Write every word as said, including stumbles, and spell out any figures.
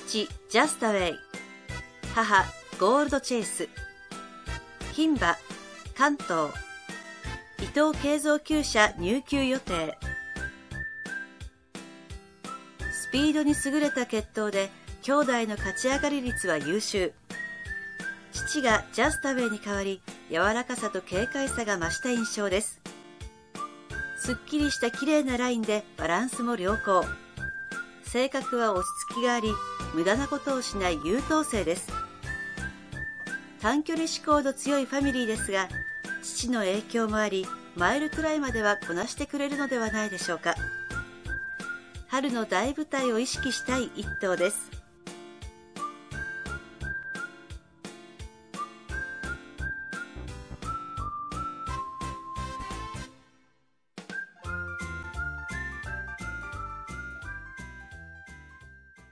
父ジャスタウェイ、母ゴールドチェイス、牝馬関東、伊藤敬三厩舎入厩予定。スピードに優れた血統で兄弟の勝ち上がり率は優秀。父がジャスタウェイに代わり柔らかさと軽快さが増した印象です。すっきりした綺麗なラインでバランスも良好。性格は落ち着きがあり、無駄なことをしない優等生です。短距離志向の強いファミリーですが、父の影響もあり、マイルくらいまではこなしてくれるのではないでしょうか。春の大舞台を意識したい一頭です。